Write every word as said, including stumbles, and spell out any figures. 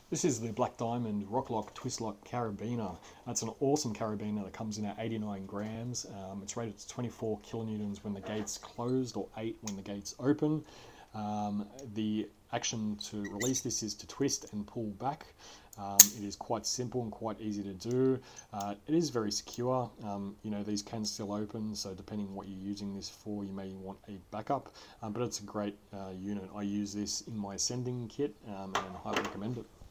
This is the Black Diamond Rocklock Twist Lock Carabiner. That's an awesome carabiner that comes in at eighty-nine grams. Um, it's rated to twenty-four kilonewtons when the gate's closed or eight when the gate's open. Um, the action to release this is to twist and pull back. Um, it is quite simple and quite easy to do. Uh, it is very secure. Um, you know, these can still open, so depending on what you're using this for, you may want a backup. Um, but it's a great uh, unit. I use this in my sending kit um, and highly recommend it.